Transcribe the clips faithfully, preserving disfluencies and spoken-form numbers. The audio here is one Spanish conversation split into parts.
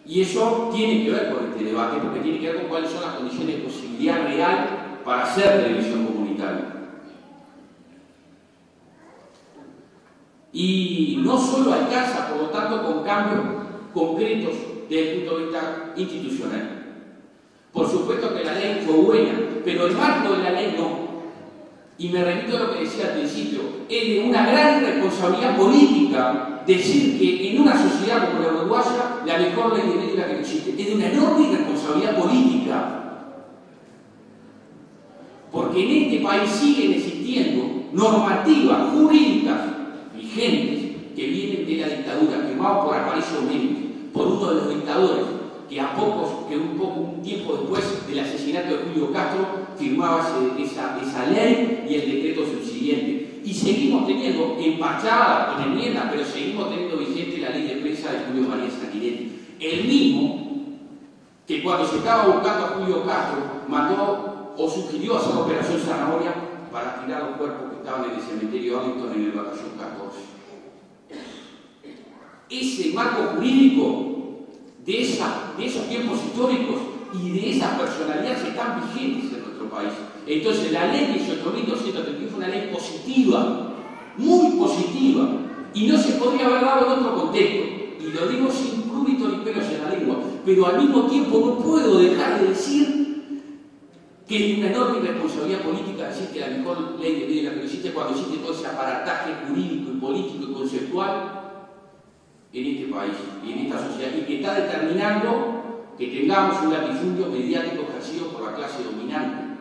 Y eso tiene que ver con este debate, porque tiene que ver con cuáles son las condiciones de posibilidad real para hacer televisión comunitaria. Y no solo alcanza, por lo tanto, con cambios concretos desde el punto de vista institucional. Por supuesto que la ley fue buena, pero el marco de la ley no. Y me remito a lo que decía al principio, es de una gran responsabilidad política decir que en una sociedad como la uruguaya la mejor ley de medio es la que no existe. Es de una enorme responsabilidad política. Porque en este país siguen existiendo normativas jurídicas vigentes que vienen de la dictadura, firmados por Aparicio Méndez, por uno de los dictadores que a pocos, que un poco un tiempo después del asesinato de Julio Castro firmaba esa, esa ley y el decreto subsiguiente. Y seguimos teniendo, empachada con enmiendas, pero seguimos teniendo vigente la ley de prensa de Julio María Sanguinetti. El mismo que cuando se estaba buscando a Julio Castro mandó o sugirió hacer la operación Zanahoria para tirar los cuerpos que estaban en el cementerio Arlington en el batallón catorce. Ese marco jurídico de, esa, de esos tiempos históricos y de esas personalidades están vigentes en nuestro país. Entonces la ley dieciocho mil doscientos treinta y uno fue una ley positiva, muy positiva, y no se podría haber dado en otro contexto. Y lo digo sin prurito ni pelos en la lengua, pero al mismo tiempo no puedo dejar de decir que es una enorme responsabilidad política decir que la mejor ley de medio es la que existe cuando existe todo ese aparataje jurídico y político y conceptual en este país y en esta sociedad, y que está determinando que tengamos un latifundio mediático ejercido por la clase dominante.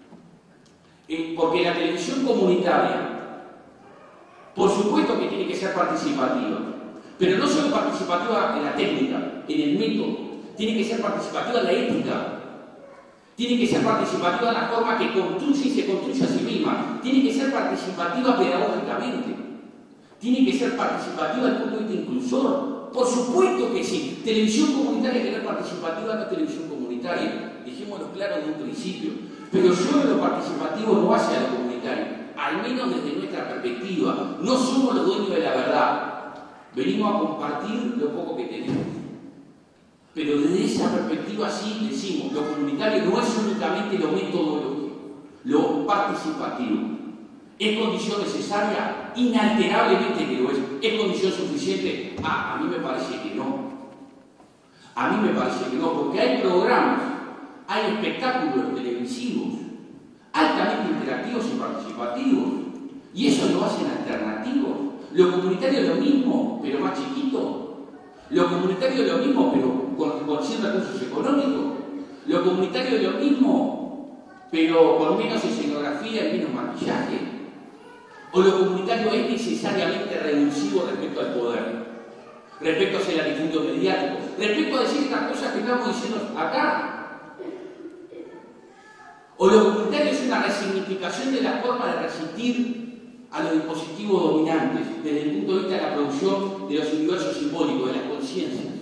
Eh, porque la televisión comunitaria, por supuesto que tiene que ser participativa, pero no solo participativa en la técnica, en el método, tiene que ser participativa en la ética, tiene que ser participativa en la forma que construye y se construye a sí misma, tiene que ser participativa pedagógicamente, tiene que ser participativa desde el punto de vista inclusor. Por supuesto que sí. Televisión comunitaria que no es participativa no es televisión comunitaria. Dijémoslo claro desde un principio. Pero solo lo participativo no hace a lo comunitario. Al menos desde nuestra perspectiva. No somos los dueños de la verdad. Venimos a compartir lo poco que tenemos. Pero desde esa perspectiva sí decimos, lo comunitario no es únicamente lo metodológico, lo participativo. ¿Es condición necesaria? Inalterablemente que lo es. ¿Es condición suficiente? Ah, a mí me parece que no. A mí me parece que no, porque hay programas, hay espectáculos televisivos altamente interactivos y participativos, y eso lo hacen alternativos. Lo comunitario es lo mismo, pero más chiquito. Lo comunitario es lo mismo, pero con, con cien recursos económicos. Lo comunitario es lo mismo, pero con menos escenografía y menos maquillaje. O lo comunitario es necesariamente revulsivo respecto al poder, respecto a ese latifundio mediático, respecto a decir estas cosas que estamos diciendo acá. O lo comunitario es una resignificación de la forma de resistir a los dispositivos dominantes desde el punto de vista de la producción de los universos simbólicos, de las conciencias.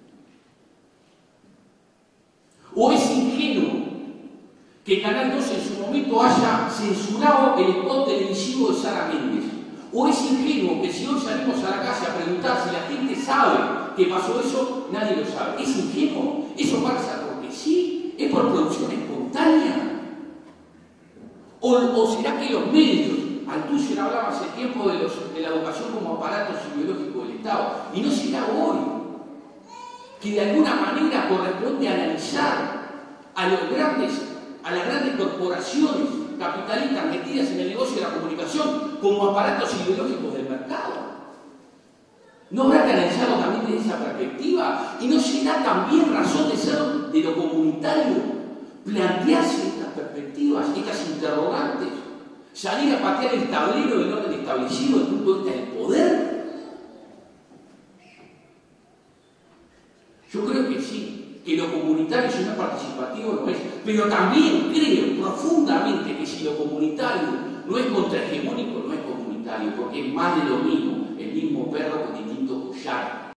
O es ingenuo que Canal dos en su momento haya censurado el spot televisivo de Sara Méndez. O es ingenuo que si hoy salimos a la calle a preguntar si la gente sabe que pasó eso, nadie lo sabe. Es ingenuo. Eso pasa porque sí, es por producción espontánea. O, o será que los medios, Althusser hablaba hace tiempo de, los, de la educación como aparato ideológico del Estado, y no será hoy, que de alguna manera corresponde analizar a los grandes a las grandes corporaciones capitalistas metidas en el negocio de la comunicación como aparatos ideológicos del mercado. ¿No habrá que analizarlo también desde esa perspectiva? ¿Y no será también razón de ser de lo comunitario plantearse estas perspectivas, estas interrogantes? Salir a patear el tablero del orden establecido desde el punto de vista del poder. Yo creo que sí. Que lo comunitario, si no es participativo, lo es. Pero también creo profundamente que si lo comunitario no es contrahegemónico, no es comunitario, porque es más de lo mismo, el mismo perro con distinto collar.